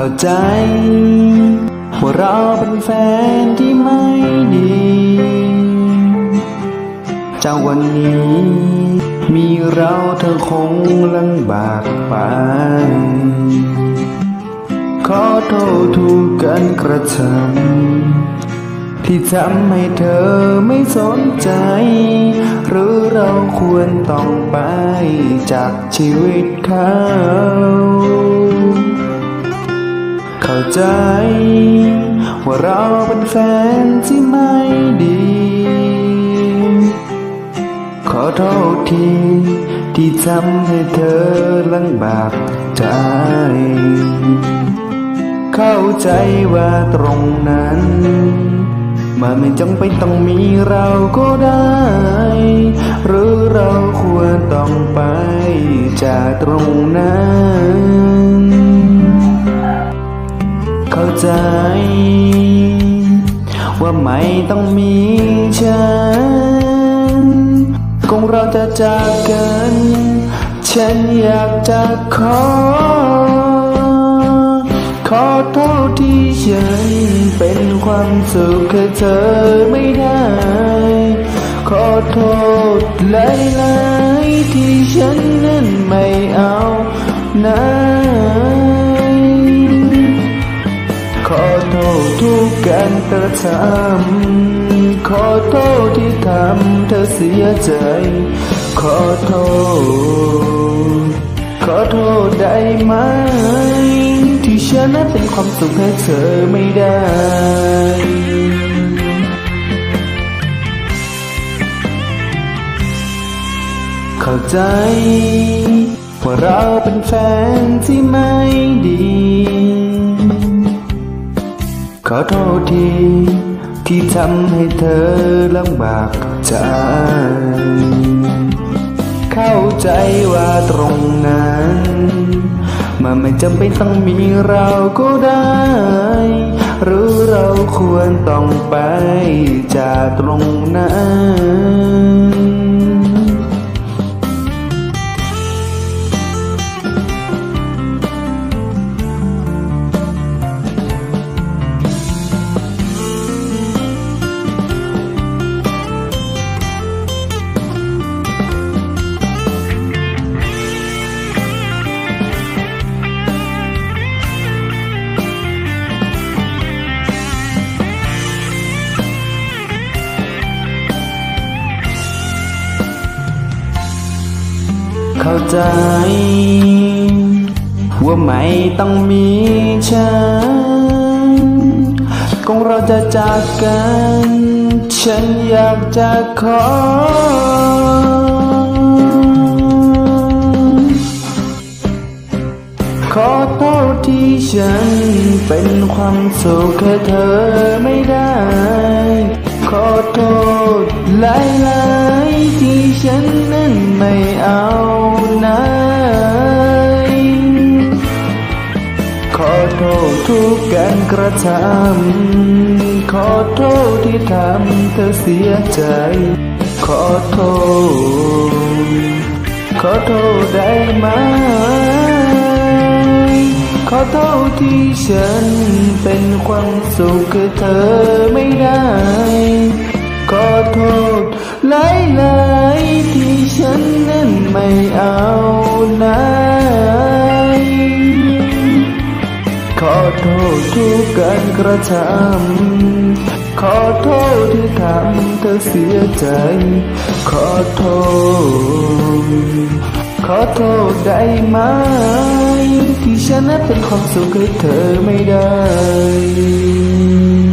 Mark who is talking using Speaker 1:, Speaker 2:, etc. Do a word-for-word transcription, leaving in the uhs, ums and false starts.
Speaker 1: ใจว่าเราเป็นแฟนที่ไม่ดีจากวันนี้มีเราเธอคงลำบากไปขอโทษทุกการกระทำที่ทำให้เธอไม่สนใจหรือเราควรต้องไปจากชีวิตเขาเข้าใจว่าเราเป็นแฟนที่ไม่ดีขอโทษทีที่ทำให้เธอลำบากใจเข้าใจว่าตรงนั้นมันไม่จำเป็นต้องมีเราก็ได้หรือเราควรต้องไปจากตรงนั้นเข้าใจว่าไม่ต้องมีฉันคงเราจะจากกันฉันอยากจะขอขอโทษที่ฉันเป็นความสุขแค่เธอไม่ได้ขอโทษหลายๆที่ฉันนั้นไม่เอาไหนขอโทษทุกการกระทำขอโทษที่ทำเธอเสียใจขอโทษขอโทษได้ไหมที่ฉันนั้นเป็นความสุขให้เธอไม่ได้เข้าใจว่าเราเป็นแฟนที่ไม่ดีขอโทษทีที่ทำให้เธอลำบากใจเข้าใจว่าตรงนั้นมันไม่จำเป็นต้องมีเราก็ได้หรือเราควรต้องไปจากตรงนั้นเข้าใจว่าไม่ต้องมีฉันคงเราจะจากกันฉันอยากจะขอขอโทษที่ฉันเป็นความสุขแค่เธอไม่ได้ขอโทษหลายๆที่ฉันนั้นไม่เอาไหนขอโทษทุกการกระทำขอโทษที่ทำเธอเสียใจขอโทษขอโทษได้ไหมขอโทษที่ฉันเป็นความสุขให้เธอไม่ได้ขอโทษหลายๆที่ฉันนั้นไม่เอาไหนขอโทษทุกการกระทำขอโทษที่ทำเธอเสียใจขอโทษขอโทษได้ไหมที่ฉันนั้นเป็นความสุขให้เธอไม่ได้